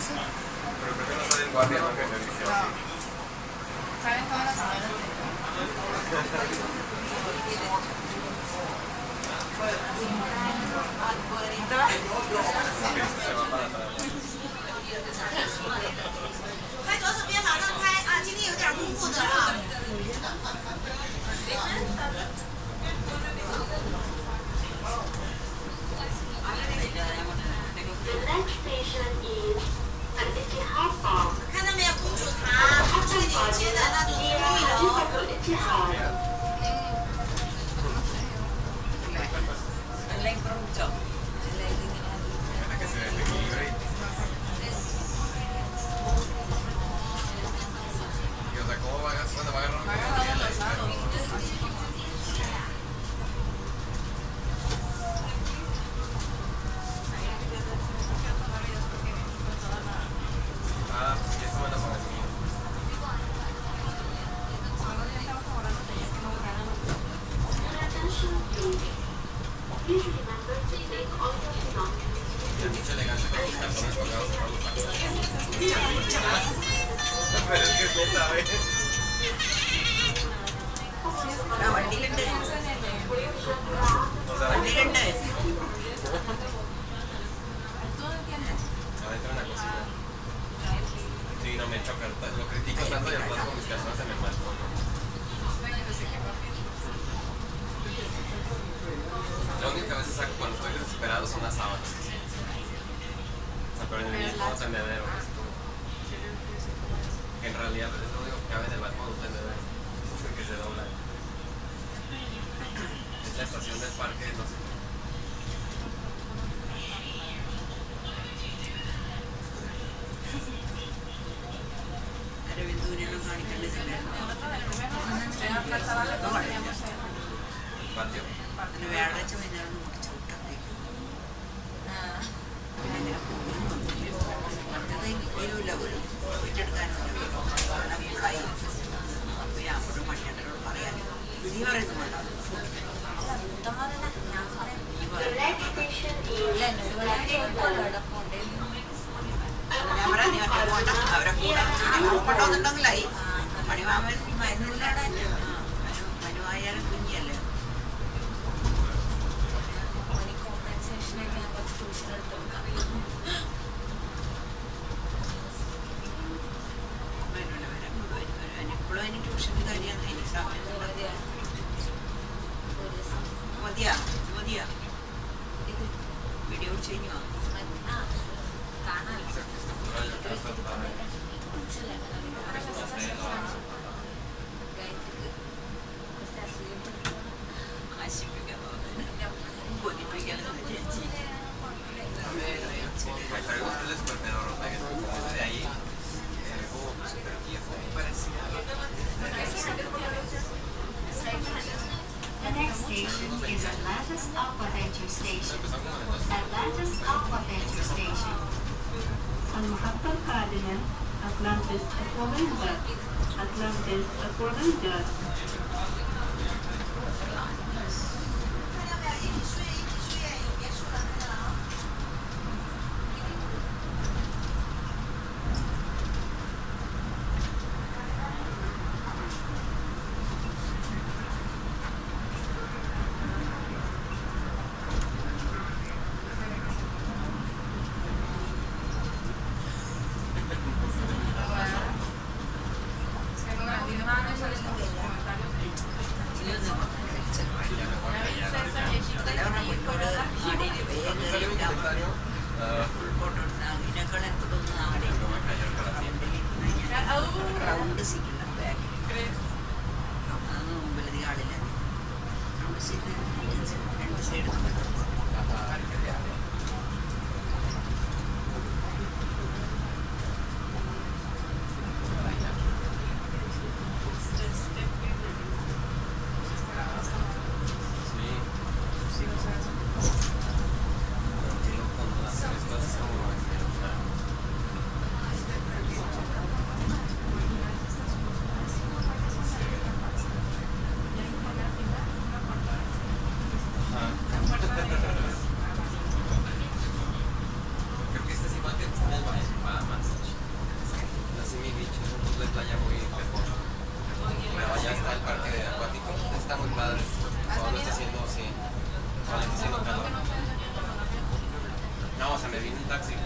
Pero prefiero estar en guardia, no que servicio. ¿Saben todas las horas? Se va para atrás. 开左手边，马上开啊！今天有点恐怖的啊。 The next station is Attilio Park. 看到没有，公主塔最顶尖的那种公寓楼。 Que se desequilibre. Y o sea, ¿cómo va a agarrar un Ah, sí, eso van a poner mío. Please remember to take all your belongings. Es mucha elegancia con los cartones colgados por los sacos. Pero es que es neta, ¿ves? O sea, adentro en la cocina. Sí, no me choca. Lo critico tanto y al rato con mis calzones se me muestran, ¿no? Lo único que a veces saco cuando estoy desesperado son las sábanas. O sea, pero en el mismo tendedero. Que en realidad es lo único que cabe en el balcón, un tendedero. Es el que se dobla. Es la estación del parque, no sé. Patio. The next station is The next station is Atlantis Aquaventure Station. Atlantis Aquaventure Station. Ang Mahatma Cardinal, Atlantis Aquaventure. Atlantis Aquaventure. みんなのコメンタリー viene un taxi.